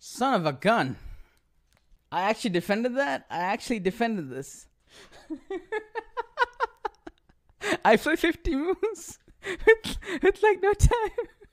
Son of a gun. I actually defended that? I actually defended this. I play 50 moves with like no time.